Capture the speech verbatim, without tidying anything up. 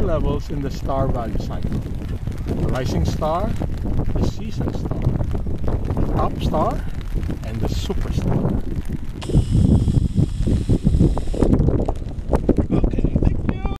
levels in the star value cycle: the rising star, the season star, the top star, and the superstar.